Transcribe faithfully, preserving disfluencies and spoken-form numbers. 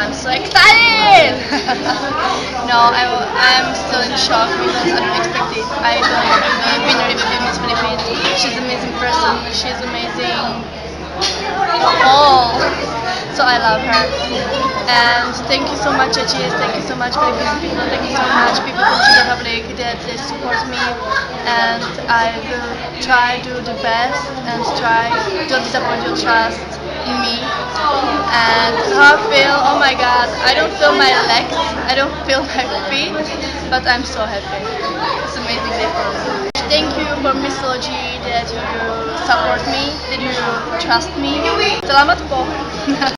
I'm so excited! No, I'm, I'm still in shock because I don't expect it. I don't expect the winner will be Miss Philippines. She's an amazing person. She's amazing. All. So I love her. And thank you so much, Czech. Thank you so much, Philippines people. Thank you so much, people from Czech Republic that they support me. And I will try to do the best and try don't disappoint your trust in me. And how I feel, oh my god, I don't feel my legs, I don't feel my feet, but I'm so happy. It's an amazing day for me. Thank you for Missosology that you support me, that you trust me. Selamat po.